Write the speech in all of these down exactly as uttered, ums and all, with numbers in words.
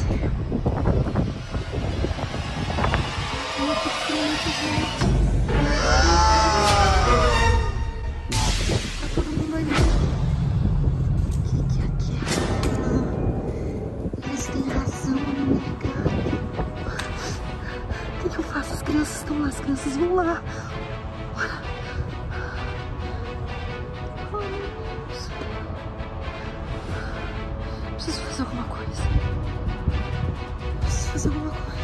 Muito frio, muito verde. Tá todo mundo ali. O que que aqui é? Eles têm razão, mulher gata. O que que eu faço? As crianças estão lá, as crianças vão lá. Bora. Vamos. Preciso fazer alguma coisa. Preciso fazer alguma coisa.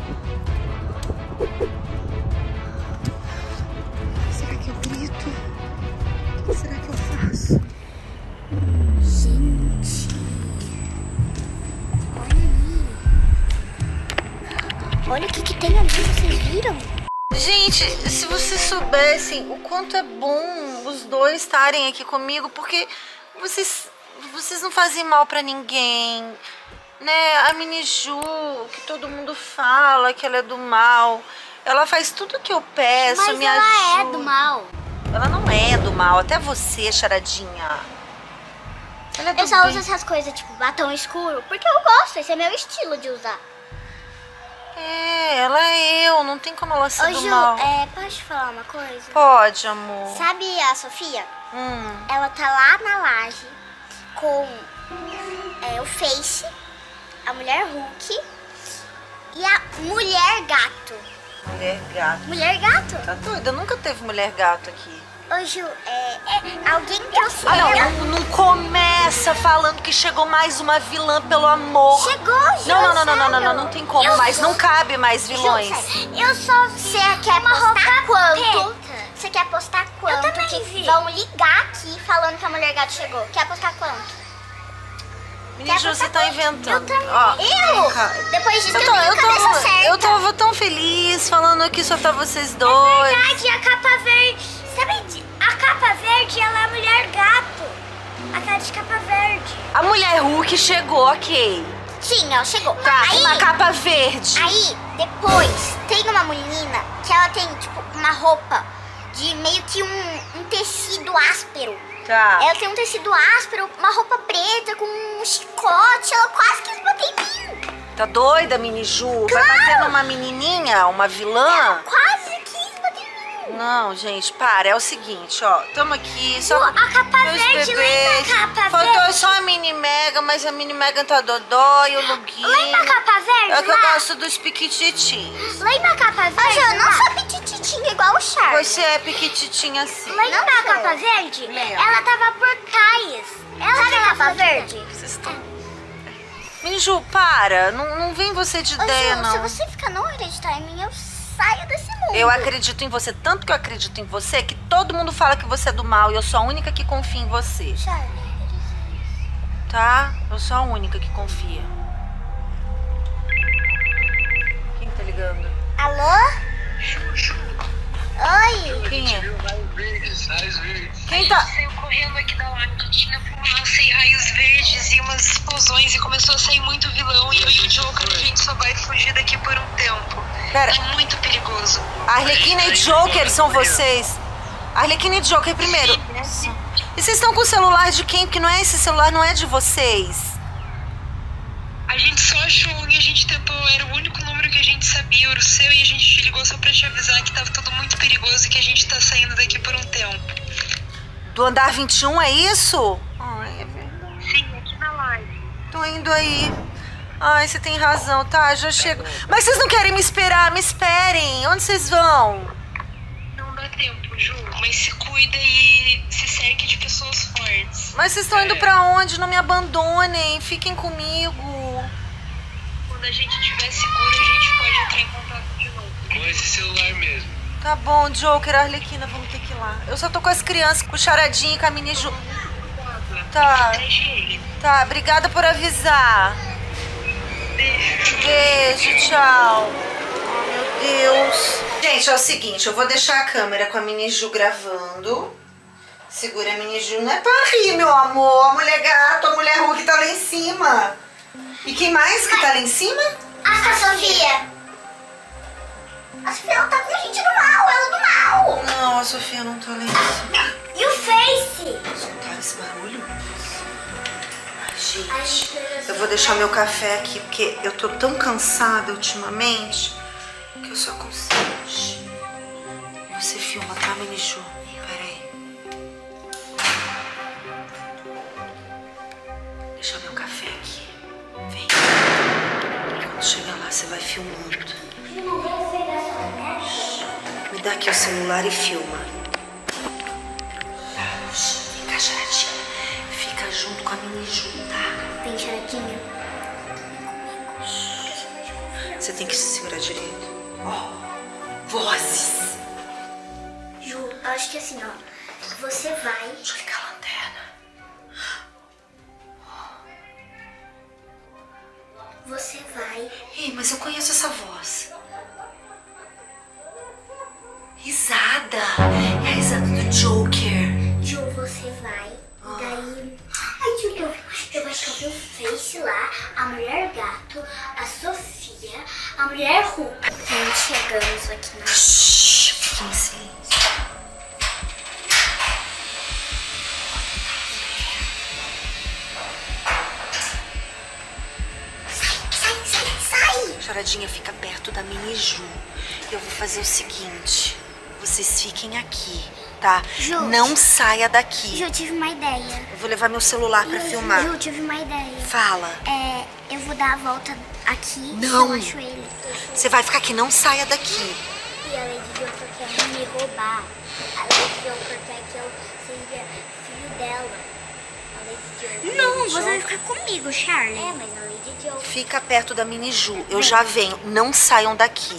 Será que eu grito? O que será que eu faço? Gente, olha ali. Olha o que que tem ali, vocês viram? Gente, se vocês soubessem o quanto é bom os dois estarem aqui comigo, porque vocês, vocês não fazem mal pra ninguém, né? A Miniju, que todo mundo fala que ela é do mal, ela faz tudo que eu peço, Mas me ela ajuda. é do mal. Ela não é do mal, até você, charadinha. Ela é do Eu só bem. uso essas coisas, tipo batom escuro, porque eu gosto, esse é meu estilo de usar. É, ela é eu, não tem como ela ser Ô do Ju, mal. é, posso te falar uma coisa? Pode, amor. Sabe a Sofia? Hum. Ela tá lá na laje com é, o Face, a mulher Hulk e a mulher gato. Mulher gato. Mulher gato? Tá doida? Nunca teve mulher gato aqui. Ô Ju, é, é, alguém trouxe Ah, não, ela? não, não começa falando que chegou mais uma vilã, pelo amor. Chegou, Ju. Não, não, não, não, não, não, sério. não, não tem como Eu mais. sou- Não cabe mais vilões. Ju, sério, eu só Você quer postar quanto? Você quer postar quanto? Que vi. vão ligar aqui falando que a mulher gato chegou. Quer postar quanto? Miniju, você tá inventando. Eu também. Ó, Eu? cara, Depois de eu, tudo, tô, eu eu, cabeça tava, certa. eu tava tão feliz falando aqui só pra vocês dois. Verdade, a capa verde. Sabe, a capa verde, ela é a mulher gato. Aquela de capa verde. A mulher Hulk chegou, ok. Sim, ela chegou. Tá, aí, uma capa verde. aí, depois, tem uma menina que ela tem, tipo, uma roupa de meio que um, um tecido áspero. Tá. Ela tem um tecido áspero, uma roupa preta com um chicote. Ela quase quis bater em mim. Tá doida, Miniju? Vai Claro. bater numa menininha, uma vilã? Ela quase quis bater em mim. Não, gente, para. É o seguinte, ó. Tamo aqui, só Ju, a capa meus verde, bebês. lembra a capa Faltou verde? só a Mini Mega, mas a Mini Mega tá dodó e o Luguinho. Lembra a capa verde É que eu lá? gosto dos piquititinhos. Lembra a capa Ô, verde Ju, eu não lá? sou pitititinha igual o Charles. Você é piquititinha assim. Lembra Não a sou. capa verde? Lembro. Ela tava por trás. Ela Sabe tem a capa capa verde? Vocês estão... Miniju, para. Não, não vem você de Ô, ideia, Ju, não. se você ficar não acreditar em mim, eu saio desse mundo. Eu acredito em você, tanto que eu acredito em você, que todo mundo fala que você é do mal e eu sou a única que confia em você. Charles. Tá? Eu sou a única que confia. Quem tá ligando? Alô? Chuchu, Oi? Quem é? raios verdes, raios verdes. Quem tá... Saiu correndo aqui da laje, tinha fumaça e raios verdes e umas explosões e começou a sair muito vilão e eu e o Joker a gente só vai fugir daqui por um tempo. Pera, É muito perigoso. Arlequina e Joker são vocês? Arlequina e Joker primeiro. E vocês estão com o celular de quem? Porque não é esse celular, não é de vocês. A gente só achou e a gente tentou, era o único número que a gente sabia, era o seu, e a gente te ligou só pra te avisar que tava tudo muito perigoso e que a gente tá saindo daqui por um tempo. Do andar vinte e um, é isso? Ai, é verdade. Sim, aqui na live. Tô indo aí. Ai, você tem razão, tá? Já chego. Mas vocês não querem me esperar? Me esperem. Onde vocês vão? Não dá tempo, Ju, mas se cuida e se cerque de pessoas fortes. Mas vocês estão indo pra onde? Não me abandonem. Fiquem comigo. Quando a gente estiver seguro, a gente pode entrar em contato de novo. Com esse celular mesmo. Tá bom, Joker, Arlequina, vamos ter que ir lá. Eu só tô com as crianças, com o Charadinho e com a Miniju. Tá, tá. Obrigada por avisar. Beijo, tchau. Oh, meu Deus. Gente, é o seguinte, eu vou deixar a câmera com a Miniju gravando. Segura a Miniju. Não é pra rir, meu amor. A mulher gato, a mulher Hulk tá lá em cima. E quem mais que tá lá em cima? A Sofia. A Sofia, ela tá com a gente do mal, ela do mal. Não, a Sofia não tá lá em cima. E o Face? Escutaram esse barulho? Ai, Gente, eu vou deixar meu café aqui, porque eu tô tão cansada ultimamente que eu só consigo. Você filma, tá, Miniju? Pera aí. Deixa meu café aqui. Vem. Quando chegar lá, você vai filmando. Me dá aqui o celular e filma. Vem cá, Charadinha. Fica junto com a Miniju, tá? Vem, Charadinha. Você tem que se segurar direito. Ó, vozes. Ju, eu acho que assim, ó, você vai... Deixa eu ligar a lanterna. Você vai... Ih, mas eu conheço essa voz. Risada. É a risada do Joker. Ju, você vai... E daí... Ai, Ju, eu, eu acho que eu vi o Face lá, a Mulher Gato, a Sofia, a Mulher Hulk. Gente, chegamos aqui na... Shhh, fique em silêncio. Charadinha, fica perto da Miniju. Eu vou fazer o seguinte. Vocês fiquem aqui, tá? Ju, não saia daqui. Ju, eu tive uma ideia. Eu vou levar meu celular pra Ju, filmar. Ju, eu tive uma ideia. Fala. É, eu vou dar a volta aqui Não. e eu acho ele. Você vai ficar aqui, não saia daqui. E a Lady Joker quer me roubar. A Lady Joker quer que eu seja filho dela. A Lady Joker. Não, você vai ficar comigo, Charlie. É, mas a Lady Joker... Fica perto da Miniju. Eu já venho. Não saiam daqui.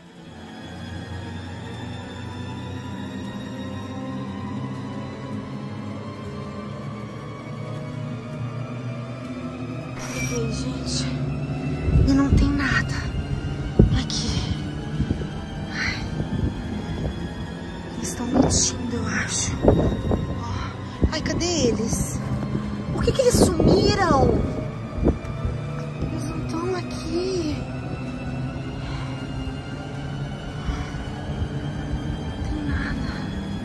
Oi, gente. E não tem nada aqui. Ai. Eles estão mentindo, eu acho. Ai, cadê eles? Por que que eles sumiram? Eles não estão aqui. Não tem nada.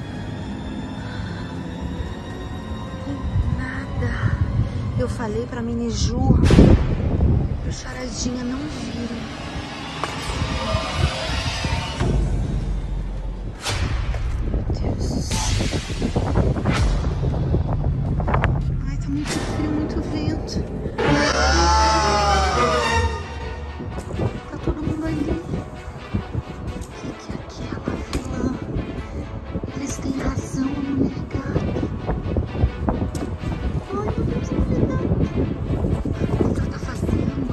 Não tem nada. Eu falei pra Miniju, pro Charadinha não virem. Meu Deus do céu. Ai, tá muito frio, muito vento. Tá todo mundo ali. O que que é aquela vilã? Eles têm razão, mulher gata. Ai, meu Deus, não vê nada. O que ela tá fazendo?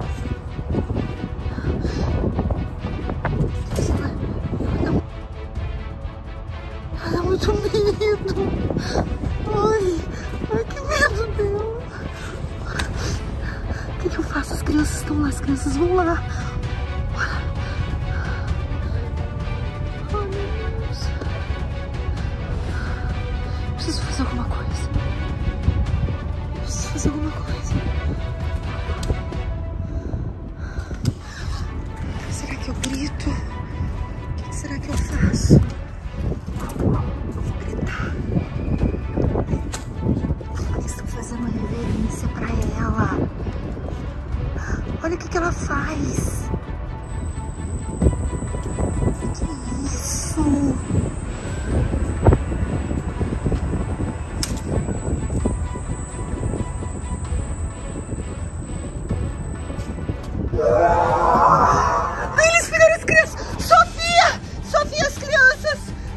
Ela, ela, ela dá muito medo. Ai, ai, que medo dela. O que que eu faço? As crianças estão lá, as crianças vão lá. Ai, meu Deus. Preciso fazer alguma coisa. Preciso fazer alguma coisa. Será que eu grito? O que será que eu faço? Eu vou gritar. Eles estão fazendo uma reverência pra ela. Olha o que que ela faz. Que isso? Ai, eles pegaram as crianças! Sofia! Sofia, as crianças!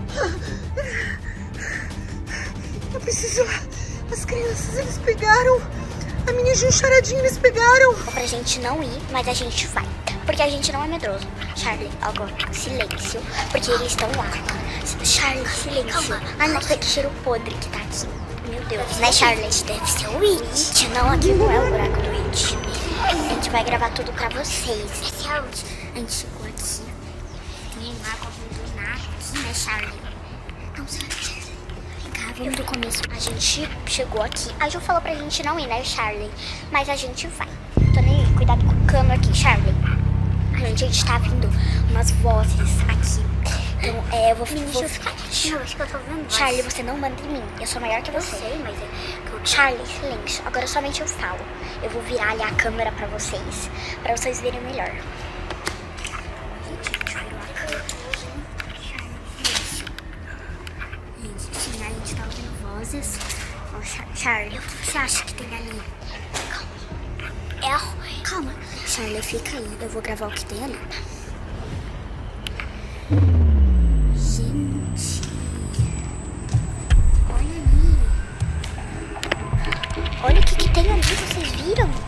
Eu preciso ir lá. As crianças, eles pegaram. A Miniju e o Charadinha, eles pegaram. Pra gente não ir, mas a gente vai. Porque a gente não é medroso. Charlie, agora, silêncio. Porque eles estão lá. Charlie, silêncio. Calma. Ai, nossa, que cheiro podre que tá aqui. Meu Deus. Né, Charlie? Deve ser o It. Não, aqui não é o buraco do It. A gente vai gravar tudo pra vocês. A gente chegou aqui. Tem uma água vindo nada aqui, né, Charlie? Não, Charlie. Vamos do começo. A gente chegou aqui. A Ju falou pra gente não ir, né, Charlie? Mas a gente vai. Tô nem aí. Cuidado com o cano aqui, Charlie. A gente, a gente tá vindo umas vozes aqui. Então, é, eu vou... vou... Não, acho que eu tô vendo. Charlie, você não manda em mim. Eu sou maior que você. Eu sei, mas é que eu Charlie, silêncio. Agora somente eu falo. Eu vou virar ali a câmera pra vocês, pra vocês verem melhor. Gente, a gente virou a câmera. Gente, sim, a gente tá ouvindo vozes. Ó, Charlie, o que você acha que tem ali? Calma. É arroz. Calma. Charlie, fica aí. Eu vou gravar o que tem ali. Gente. Olha ali. Olha o que, que tem ali, vocês viram?